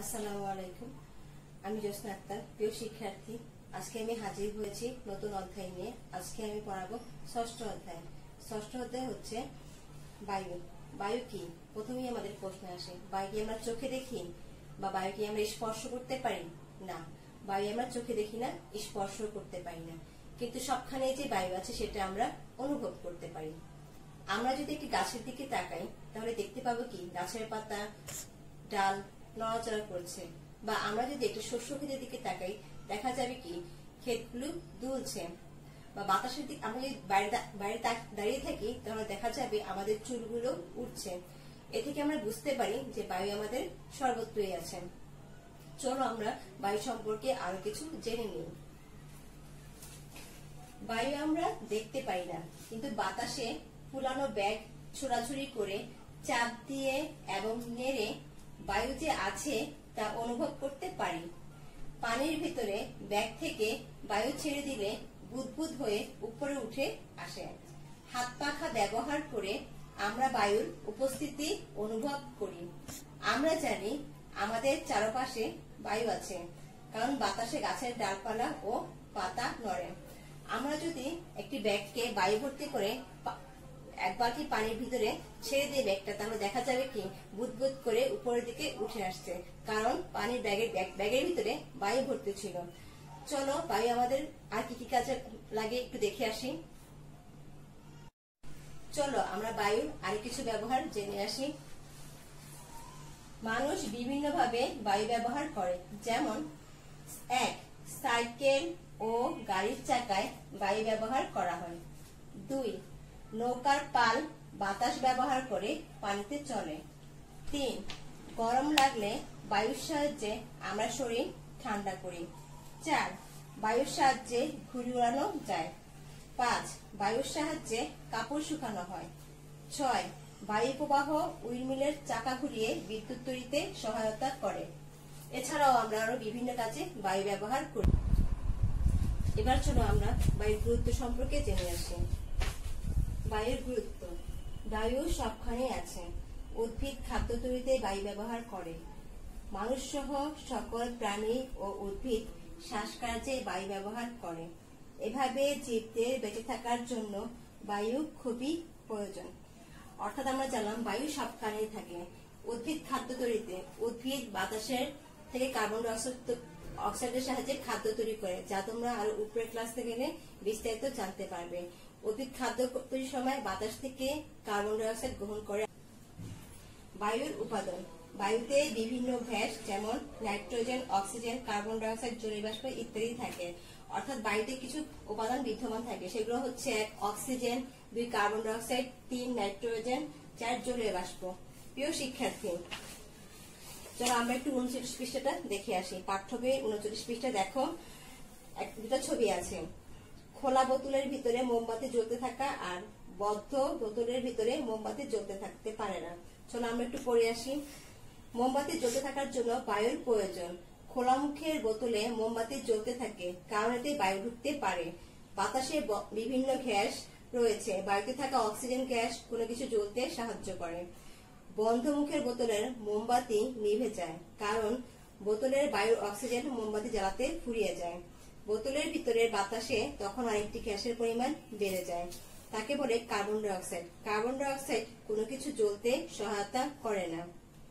আসসালামু আলাইকুম। আমি জোসনা আক্তার, প্রিয় শিক্ষার্থী। আজকে আমি হাজির হয়েছি নতুন অধ্যায় নিয়ে। আজকে আমি পড়াবো ষষ্ঠ অধ্যায়। ষষ্ঠ অধ্যায় হচ্ছে বায়ু। বায়ু কি? প্রথমেই আমাদের প্রশ্ন আসে, বায়ু কি আমরা চোখে দেখি বা বায়ু কি আমরা স্পর্শ করতে পারি? না, বায়ু আমরা চোখে দেখি না, স্পর্শ করতে পারি না, কিন্তু সবখানে যে বায়ু আছে সেটা আমরা অনুভব করতে পারি। আমরা যদি একটি গাছের দিকে তাকাই তাহলে দেখতে পাবো কি গাছের পাতা, ডাল নড়াচড়া করছে। বা আমরা যদি একটু শস্য ক্ষেতের দিকে তাকাই দেখা যাবে কি ক্ষেতগুলো দুলছে। বা বাতাসের দিকে আমরা যদি বাইরে দাঁড়িয়ে থাকি তাহলে দেখা যাবে আমাদের চুলগুলো উঠছে। এ থেকে আমরা বুঝতে পারি যে বায়ু আমাদের সর্বত্রই আছে। চলো আমরা বায়ু সম্পর্কে আরো কিছু জেনে নিই। বায়ু আমরা দেখতে পাই না, কিন্তু বাতাসে ফুলানো ব্যাগ ছোড়াছুড়ি করে চাপ দিয়ে এবং নেড়ে বায়ু যে আছে তা অনুভব করতে পারি। পানির ভিতরে ব্যাগ থেকে বায়ু ছেড়ে দিলে বুদবুদ হয়ে উপরে উঠে আসে। হাত পাখা ব্যবহার করে আমরা বায়ুর উপস্থিতি অনুভব করি। আমরা জানি আমাদের চারপাশে বায়ু আছে, কারণ বাতাসে গাছের ডালপালা ও পাতা নড়ে। আমরা যদি একটি ব্যাগকে বায়ু ভর্তি করে এক বালতি পানির ভিতরে ছেড়ে দিয়ে ব্যাগটা, তাহলে দেখা যাবে কি বুদবুদ করে উপরের দিকে উঠে আসছে, কারণ পানির ব্যাগের ভিতরে বায়ু ভর্তি ছিল। চলো বায়ু আমাদের আর কি কি কাজে লাগে একটু দেখে আসি। চলো আমরা বায়ুর আর কিছু ব্যবহার জেনে আসি। মানুষ বিভিন্ন ভাবে বায়ু ব্যবহার করে, যেমন 1. সাইকেল ও গাড়ির চাকায় বায়ু ব্যবহার করা হয়। 2. নৌকার পাল বাতাস ব্যবহার করে পানিতে চলে। 3. গরম লাগলে বায়ুর সাহায্যে আমরা শরীর ঠান্ডা করি। 4. বায়ুর সাহায্যে ঘুড়ি উড়ানো যায়। 5. বায়ুর সাহায্যে কাপড় শুকানো হয়। 6. বায়ু প্রবাহ উইন্ডমিলের চাকা ঘুরিয়ে বিদ্যুৎ তৈরিতে সহায়তা করে। এছাড়াও আমরা আরো বিভিন্ন কাজে বায়ু ব্যবহার করি। এবার চলো আমরা বায়ুর গুরুত্ব সম্পর্কে জেনে আসি। বায়ুর গুরুত্ব। বায়ু সবখানে আছে। উদ্ভিদ খাদ্য তৈরিতে বায়ু ব্যবহার করে। মানুষ সহ সকল প্রাণী ও উদ্ভিদ শ্বাসকার্যে বায়ু ব্যবহার করে। এভাবে জীবদের বেঁচে থাকার জন্য বায়ু খুবই প্রয়োজন। অর্থাৎ আমরা জানলাম বায়ু সবখানেই থাকে। উদ্ভিদ খাদ্য তৈরিতে, উদ্ভিদ বাতাসের থেকে কার্বন ডাই অক্সাইডের সাহায্যে খাদ্য তৈরি করে, যা তোমরা আরো উপরের ক্লাসে গেলে বিস্তারিত জানতে পারবে। উদ্ভিদ খাদ্য তৈরির সময় বাতাস থেকে কার্বন ডাই অক্সাইড গ্রহণ করে। বায়ুর উপাদান। বায়ুতে বিভিন্ন গ্যাস যেমন nitrogen, oxygen, carbon dioxide, জলীয় বাষ্প ইত্যাদি থাকে। অর্থাৎ বায়ুতে কিছু উপাদান বিদ্যমান থাকে, সেগুলো হচ্ছে 1. Oxygen, 2. Carbon dioxide, 3. Nitrogen, 4. জলীয় বাষ্প। প্রিয় শিক্ষার্থী, চলো আমরা একটু 39 পৃষ্ঠাটা দেখে আসি। পাঠ্য বইয়ের 39 পৃষ্ঠা দেখো, দুটা ছবি আছে। খোলা বোতলের ভিতরে মোমবাতি জ্বলতে থাকা আর বদ্ধ বোতলের ভিতরে মোমবাতি জ্বলতে থাকতে পারে না। চলো আমরা একটু পড়ে আসি। মোমবাতি জ্বলতে থাকার জন্য বায়ুর প্রয়োজন। খোলা মুখের বোতলে মোমবাতি জ্বলতে থাকে কারণ এতে বায়ু ঢুকতে পারে। বাতাসে বিভিন্ন গ্যাস রয়েছে। বায়ুতে থাকা অক্সিজেন গ্যাস কোনো কিছু জ্বলতে সাহায্য করে। বন্ধ মুখের বোতলের মোমবাতি নিভে যায়, কারণ বোতলের বায়ুর অক্সিজেন মোমবাতি জ্বালাতে ফুরিয়ে যায়। বোতলের ভিতরে বাতাসে তখন আরেকটি গ্যাসের পরিমাণ বেড়ে যায়, তাকে বলে carbon dioxide. Carbon dioxide কোনো কিছু জ্বলতে সহায়তা করে না।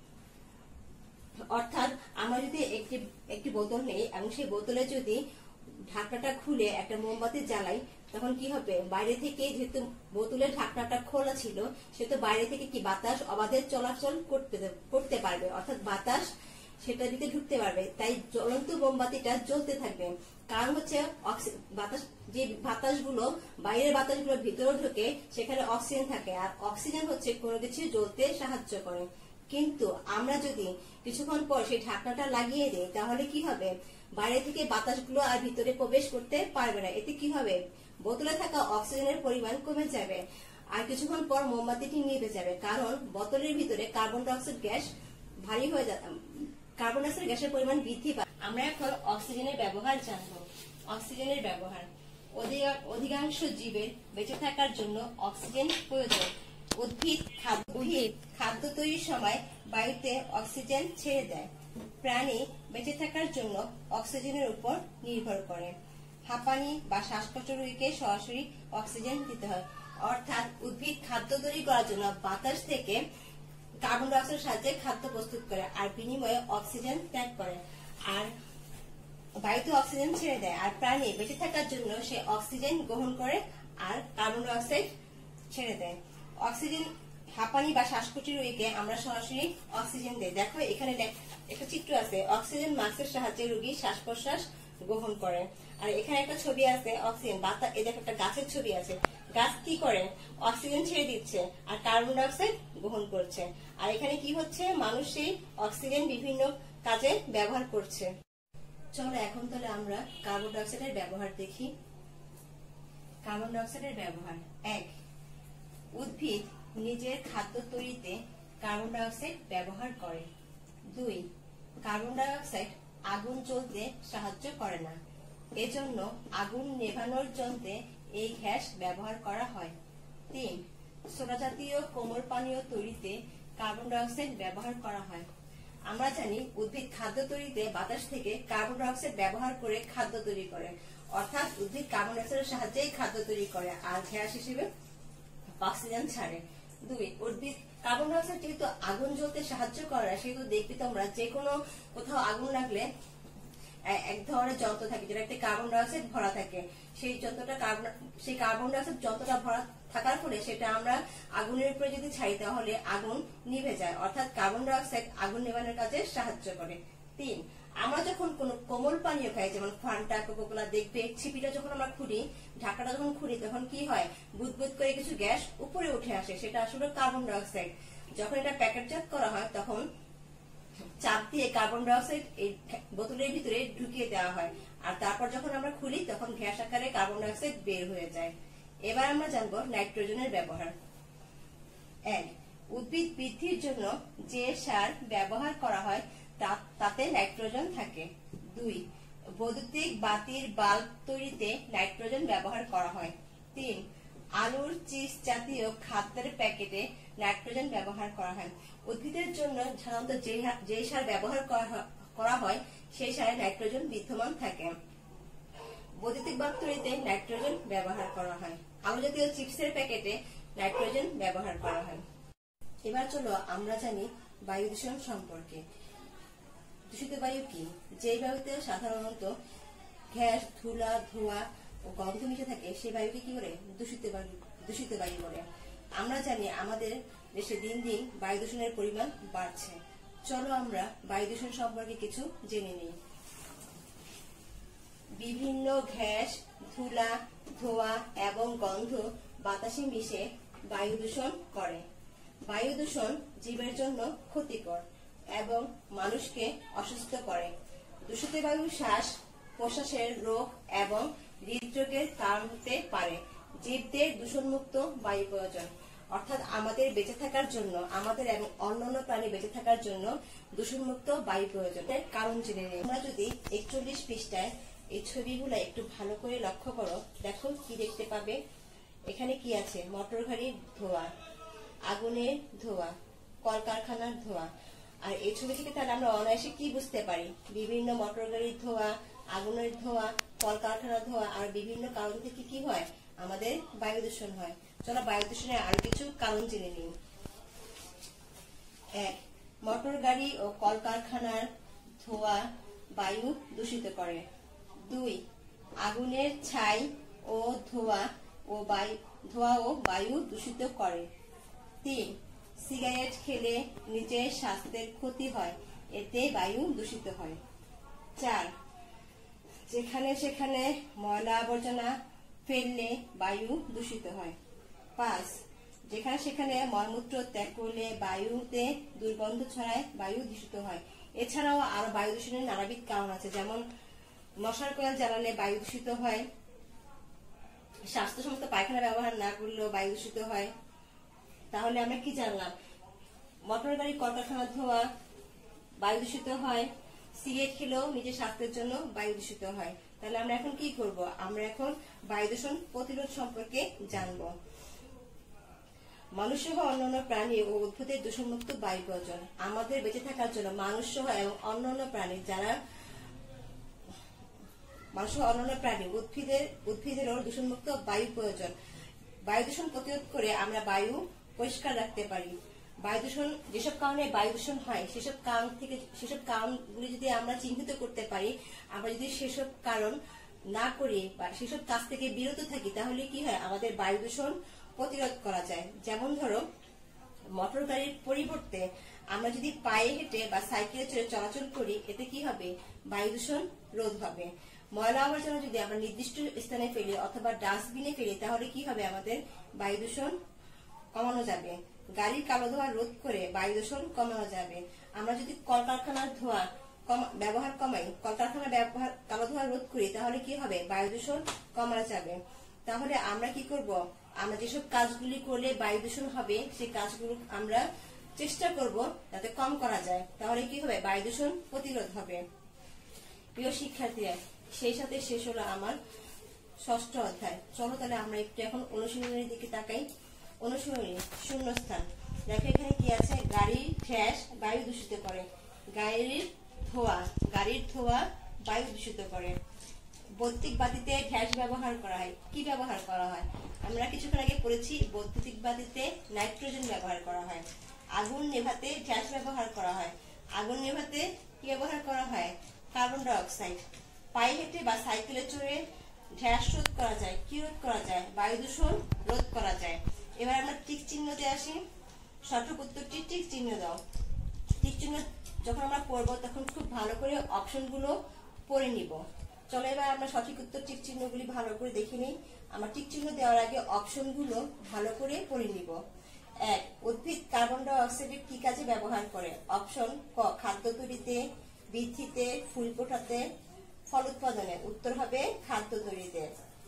অর্থাৎ আমরা যদি একটি বোতল নেই এবং সেই বোতলে যদি ঢাকনাটা খুলে একটা মোমবাতি জ্বালাই, তখন কি হবে? বাইরে থেকে, যেহেতু বোতলের ঢাকনাটা খোলা ছিল, সেহেতু বাইরে থেকে কি বাতাস অবাধে চলাচল করতে পারবে, অর্থাৎ বাতাস সেটা দিতে ঢুকতে পারবে। তাই জ্বলন্ত মোমবাতিটা জ্বলতে থাকবে। কারণ হচ্ছে যে বাতাসগুলো, বাইরের বাতাসগুলো ভিতরে ঢুকে সেখানে অক্সিজেন থাকে, আর অক্সিজেন হচ্ছে কোনো কিছু জ্বলতে সাহায্য করে। কিন্তু আমরা যদি কিছুক্ষণ পর সেই ঢাকনাটা লাগিয়ে দিই তাহলে কি হবে? বাইরে থেকে বাতাসগুলো আর ভিতরে প্রবেশ করতে পারবে না। এতে কি হবে? বোতলে থাকা অক্সিজেনের পরিমাণ কমে যাবে আর কিছুক্ষণ পর মোমবাতিটি নিভে যাবে, কারণ বোতলের ভিতরে কার্বন ডাই অক্সাইড গ্যাস ভারী হয়ে যাবে, কার্বন ডাই অক্সাইড গ্যাসের পরিমাণ বৃদ্ধি পায়। আমরা এখন অক্সিজেনের ব্যবহার জানবো। অক্সিজেনের ব্যবহার। অধিকাংশ জীবের বেঁচে থাকার জন্য অক্সিজেন প্রয়োজন। উদ্ভিদ খাদ্য তৈরির সময় বায়ুতে অক্সিজেন ছেড়ে দেয়। প্রাণী বেঁচে থাকার জন্য অক্সিজেনের উপর নির্ভর করে। হাঁপানি বা শ্বাসকষ্ট রোগীকে সরাসরি অক্সিজেন দিতে হয়। অর্থাৎ উদ্ভিদ খাদ্য তৈরি করার জন্য বাতাস থেকে কার্বন ডাই অক্সাইডের সাহায্যে খাদ্য প্রস্তুত করে আর বিনিময়ে অক্সিজেন ত্যাগ করে আর বায়ুতে অক্সিজেন ছেড়ে দেয়। আর প্রাণী বেঁচে থাকার জন্য সে অক্সিজেন গ্রহণ করে আর কার্বন ডাই অক্সাইড ছেড়ে দেয়। অক্সিজেন হাঁপানি বা শ্বাসকষ্টের রোগীকে আমরা সরাসরি অক্সিজেন দেই। দেখো এখানে একটা চিত্র আছে, অক্সিজেন মাস্কের সাহায্যে রোগী শ্বাস প্রশ্বাস গ্রহণ করে। আর এখানে একটা ছবি আছে অক্সিজেন বাতাস, এই দেখো একটা গাছের ছবি আছে। গাছ কি করে? অক্সিজেন ছেড়ে দিচ্ছে আর কার্বন ডাই অক্সাইড গ্রহণ করছে। আর এখানে কি হচ্ছে? মানুষ সেই অক্সিজেন বিভিন্ন কাজে ব্যবহার করছে। চলো এখন তাহলে আমরা কার্বন ডাই অক্সাইডের ব্যবহার দেখি। কার্বন ডাই অক্সাইডের ব্যবহার: 1. উদ্ভিদ নিজের খাদ্য তৈরিতে কার্বন ডাই অক্সাইড ব্যবহার করে। 2. কার্বন ডাই অক্সাইড আগুন জ্বলতে সাহায্য করে না, এজন্য আগুন নেভানোর যন্ত্রে এই গ্যাস ব্যবহার করা হয়। 3. সোডা জাতীয় কোমল পানীয় তৈরিতে কার্বন ডাই অক্সাইড ব্যবহার করা হয়। আমরা জানি উদ্ভিদ খাদ্য তৈরিতে বাতাস থেকে কার্বন ডাই অক্সাইড ব্যবহার করে খাদ্য তৈরি করে, অর্থাৎ উদ্ভিদ কার্বন ডাই অক্সাইডের সাহায্যেই খাদ্য তৈরি করে আর গ্যাস হিসেবে অক্সিজেন ছাড়ে। 2. উদ্ভিদ কার্বন ডাই অক্সাইড যেহেতু আগুন জ্বলতে সাহায্য করে, সেহেতু দেখবি তোমরা যে কোনো কোথাও আগুন লাগলে এক ধরনের যন্ত্র থাকে যেটাতে কার্বন ডাই অক্সাইড ভরা থাকে। সেই কার্বন ডাই অক্সাইড যন্ত্রটা ভরা থাকার ফলে সেটা আমরা আগুনের উপরে যদি ছাই তাহলে আগুন নিভে যায়, অর্থাৎ কার্বন ডাই অক্সাইড আগুন নেভানোর কাজে সাহায্য করে। 3. আমরা যখন কোনো কোমল পানীয় খাই, যেমন ফান্টা, কোকা-কোলা, দেখবে ছিপিটা যখন আমরা খুলি, ঢাকাটা যখন খুলি, তখন কি হয়? বুদবুদ করে কিছু গ্যাস উপরে উঠে আসে, সেটা আসলে কার্বন ডাই অক্সাইড। যখন এটা প্যাকেটজাত করা হয় তখন চাপ দিয়ে কার্বন ডাই অক্সাইড এই বোতলের ভিতরে ঢুকিয়ে দেওয়া হয় আর তারপর যখন আমরা খুলি তখন গ্যাস আকারে কার্বন ডাই অক্সাইড বের হয়ে যায়। এবার আমরা জানবো নাইট্রোজেনের ব্যবহার। 1. উদ্ভিদ বৃদ্ধির জন্য যে সার ব্যবহার করা হয় তাতে নাইট্রোজেন থাকে। 2. বৈদ্যুতিক বাতির বাল্ব তৈরিতে নাইট্রোজেন ব্যবহার করা হয়। 3. আলুর চিপস জাতীয় খাদ্যের প্যাকেটে নাইট্রোজেন ব্যবহার করা হয়। উদ্ভিদের জন্য সাধারণত যে সার ব্যবহার করা হয় সেই সারে নাইট্রোজেন বিদ্যমান থাকে। বৈদ্যুতিক বাল্ব তৈরিতে নাইট্রোজেন ব্যবহার করা হয়। আলু জাতীয় চিপসের প্যাকেটে নাইট্রোজেন ব্যবহার করা হয়। এবার চলো আমরা জানি বায়ু দূষণ সম্পর্কে। দূষিত বায়ু কি? যে বায়ুতে সাধারণত গ্যাস, ধুলা, ধোঁয়া ও গন্ধ মিশে থাকে সেই বায়ুকে কি বলে? দূষিত বায়ু বলে। আমরা জানি আমাদের দেশে দিন দিন বায়ু দূষণের পরিমাণ বাড়ছে। চলো আমরা বায়ু দূষণ সম্পর্কে কিছু জেনে নিই। বিভিন্ন গ্যাস, ধুলা, ধোঁয়া এবং গন্ধ বাতাসে মিশে বায়ু দূষণ করে। বায়ু দূষণ জীবের জন্য ক্ষতিকর এবং মানুষকে অসুস্থ করে। দূষিত বায়ু শ্বাস প্রশ্বাসের রোগ এবং হৃদরোগের কারণ হতে পারে। জীবদের দূষণমুক্ত বায়ু প্রয়োজন, অর্থাৎ আমাদের বেঁচে থাকার জন্য, আমাদের এবং অন্যান্য প্রাণী বেঁচে থাকার জন্য দূষণমুক্ত বায়ু প্রয়োজন। কারণ জেনে নিই। আমরা যদি 41 পৃষ্ঠায় এই ছবিগুলো একটু ভালো করে লক্ষ্য করো, দেখো কি দেখতে পাবে। এখানে কি আছে? মোটর গাড়ির ধোঁয়া, আগুনের ধোঁয়া, কলকারখানার ধোঁয়া। আর এই ছবি থেকে তাহলে আমরা অনায়াসে কি বুঝতে পারি? বিভিন্ন মোটর গাড়ির ধোঁয়া, আগুনের ধোঁয়া, কলকারখানার ধোঁয়া আর বিভিন্ন কারণ থেকে কি হয়? আমাদের বায়ু দূষণ হয়। চলো বায়ু দূষণের আরো কিছু কারণ জেনে নিই। 1. মোটর গাড়ি ও কলকারখানার ধোঁয়া বায়ু দূষিত করে। 2. আগুনের ছাই ও ধোঁয়া ও বায়ু দূষিত করে। 3. সিগারেট খেলে নিজের স্বাস্থ্যের ক্ষতি হয়, এতে বায়ু দূষিত হয়। 4. যেখানে সেখানে ময়লা আবর্জনা ফেললে বায়ু দূষিত হয়। 5. যেখানে সেখানে মলমূত্র ত্যাগ করলে বায়ুতে দুর্গন্ধ ছড়ায়, বায়ু দূষিত হয়। এছাড়াও আরো বায়ু দূষণের নানাবিধ কারণ আছে, যেমন মশার কয়েল জ্বালালে বায়ু দূষিত হয়, স্বাস্থ্যসম্মত পায়খানা ব্যবহার না করলেও বায়ু দূষিত হয়। তাহলে আমরা কি জানলাম? মোটর গাড়ি, কলকারখানার ধোঁয়া বায়ু দূষিত হয়, সিগারেট খেলেও নিজের স্বাস্থ্যের জন্য বায়ু দূষিত হয়। তাহলে আমরা এখন কি করব? আমরা এখন বায়ু দূষণ প্রতিরোধ সম্পর্কে জানবো। মানুষ সহ অন্যান্য প্রাণী ও উদ্ভিদের দূষণমুক্ত বায়ু প্রয়োজন। আমাদের বেঁচে থাকার জন্য মানুষ সহ এবং অন্যান্য প্রাণী যারা মানুষ সহ অন্যান্য প্রাণী উদ্ভিদেরও দূষণমুক্ত বায়ু প্রয়োজন। বায়ু দূষণ প্রতিরোধ করে আমরা বায়ু পরিষ্কার রাখতে পারি। বায়ু দূষণ যেসব কারণে বায়ু দূষণ হয় সেসব কারণগুলি যদি আমরা চিহ্নিত করতে পারি, আমরা যদি সেসব কারণ না করি বা সেসব কাজ থেকে বিরত থাকি, তাহলে কি হয়, আমাদের বায়ু দূষণ প্রতিরোধ করা যায়। যেমন ধরো, মোটর গাড়ির পরিবর্তে আমরা যদি পায়ে হেঁটে বা সাইকেলে চড়ে চলাচল করি, এতে কি হবে, বায়ু দূষণ রোধ হবে। ময়লা আবর্জনা যদি আমরা নির্দিষ্ট স্থানে ফেলি অথবা ডাস্টবিনে ফেলি, তাহলে কি হবে, আমাদের বায়ু দূষণ কমানো যাবে। গাড়ির কালো ধোঁয়া রোধ করে বায়ু দূষণ কমানো যাবে। আমরা যদি কলকারখানার ধোঁয়া ব্যবহার কমাই, কলকারখানার কালো ধোঁয়া রোধ করি, তাহলে কি হবে, বায়ু দূষণ কমানো যাবে। তাহলে আমরা কি করব, আমরা যেসব কাজগুলি করলে বায়ু দূষণ হবে সেই কাজগুলো আমরা চেষ্টা করব যাতে কম করা যায়, তাহলে কি হবে, বায়ু দূষণ প্রতিরোধ হবে। প্রিয় শিক্ষার্থীরা, সেই সাথে শেষ হলো আমার 6ষ্ঠ অধ্যায়। চলো তাহলে আমরা একটু এখন অনুশীলনের দিকে তাকাই। অনুশীলনী শূন্যস্থান। দেখো এখানে কি আছে, গাড়ির গ্যাস বায়ু দূষিত করে। গাড়ির ধোঁয়া বায়ু দূষিত করে। বৈদ্যুতিক বাতিতে গ্যাস ব্যবহার করা হয়। কি ব্যবহার করা হয়, আমরা কিছুক্ষণ আগে পড়েছি, বৈদ্যুতিক বাতিতে নাইট্রোজেন ব্যবহার করা হয়। আগুন নেভাতে গ্যাস ব্যবহার করা হয়। আগুন নেভাতে কি ব্যবহার করা হয়, কার্বন ডাই অক্সাইড। পায়ে হেঁটে বা সাইকেলে চড়ে গ্যাস রোধ করা যায়। কি রোধ করা যায়, বায়ু দূষণ রোধ করা যায়। এবার আমরা টিক চিহ্ন দিয়ে আসি। সঠিক উত্তরটি টিক চিহ্ন দাও। টিক চিহ্ন যখন আমরা পড়বো তখন খুব ভালো করে অপশনগুলো পড়ে নিব। চলো এবার আমরা সঠিক উত্তর টিক চিহ্নগুলি ভালো করে দেখে নিই। আমরা টিক চিহ্ন দেওয়ার আগে অপশনগুলো ভালো করে পড়ে নিব। 1. উদ্ভিদ কার্বন ডাই অক্সাইড কি কাজে ব্যবহার করে? অপশন ক, খাদ্য তৈরিতে, বৃদ্ধিতে, ফুল ফোটাতে, ফল উৎপাদনে। উত্তর হবে খাদ্য তৈরিতে।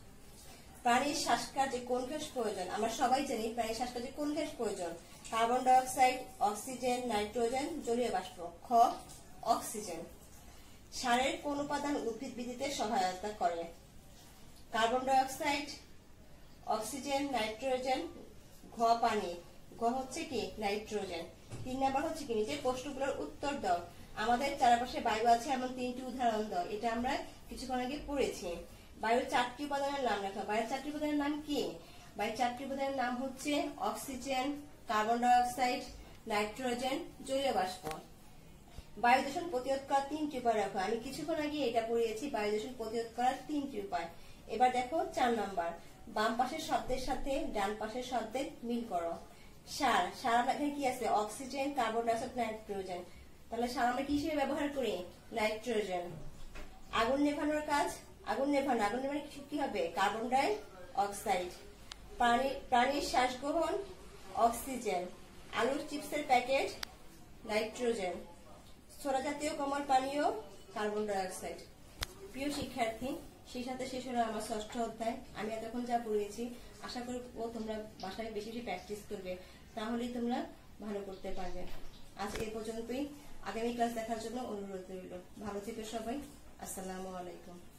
প্রাণীর শ্বাসকার্যে কোন গ্যাস প্রয়োজন? আমরা সবাই জানি প্রাণীর শ্বাসকার্যে কোন গ্যাস প্রয়োজন। Carbon dioxide, oxygen, nitrogen, জলীয় বাষ্প। খ, অক্সিজেন। সারের কোন উপাদান উদ্ভিদ বৃদ্ধিতে সহায়তা করে? Carbon dioxide, oxygen, nitrogen. ঘ, পানি। ঘ হচ্ছে কি, নাইট্রোজেন। 3 নাম্বার হচ্ছে কি, নিচের প্রশ্নগুলোর উত্তর দাও। আমাদের চারপাশে বায়ু আছে এমন 3টি উদাহরণ দাও। এটা আমরা কিছুক্ষণ আগে পড়েছি। বায়ুর 4টি উপাদানের নাম লেখো। বায়ুর 4টি উপাদানের নাম কি? বায়ুর 4টি উপাদানের নাম হচ্ছে oxygen, carbon dioxide, nitrogen, জলীয় বাষ্প। বায়ু দূষণ প্রতিরোধ করার 3টি উপায় রাখো। আমি কিছুক্ষণ আগে এটা পড়িয়েছি, বায়ু দূষণ প্রতিরোধ করার 3টি উপায়। এবার দেখো 4 নাম্বার, বাম পাশের শব্দের সাথে ডান পাশের শব্দের মিল করো। সার আমরা এখানে কি আছে, oxygen, carbon dioxide, nitrogen. তাহলে সার আমরা কি হিসেবে ব্যবহার করি, নাইট্রোজেন। আগুন নেভানোর কাজ, আগুন নেভানো কি হবে, কার্বন ডাই অক্সাইড। প্রাণীর শ্বাস গ্রহণ, অক্সিজেন। আলুর চিপসের প্যাকেট, নাইট্রোজেন। সোডা জাতীয় কোমল পানীয়, কার্বন ডাই অক্সাইড। প্রিয় শিক্ষার্থী, সেই সাথে শেষ হলো আমার 6ষ্ঠ অধ্যায়। আমি এতক্ষণ যা পড়িয়েছি আশা করি তোমরা বাসায় বেশি বেশি প্র্যাকটিস করবে, তাহলেই তোমরা ভালো করতে পারবে। আজ এই পর্যন্তই। আগামী ক্লাস দেখার জন্য অনুরোধ রইল। ভালো থেকো সবাই। আসসালামু আলাইকুম।